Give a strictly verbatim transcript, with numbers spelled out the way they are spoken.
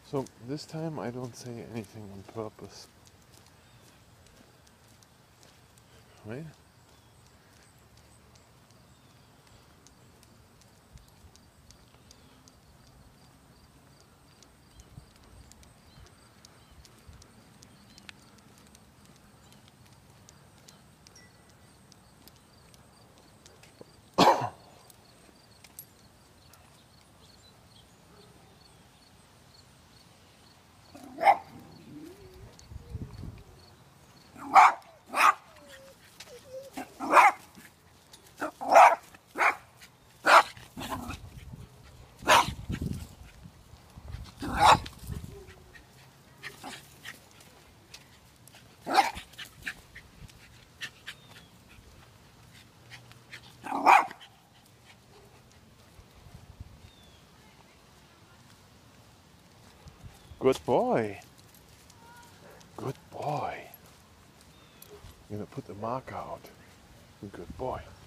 So this time I don't say anything on purpose. Right? Good boy. Good boy. I'm gonna put the marker out. Good boy.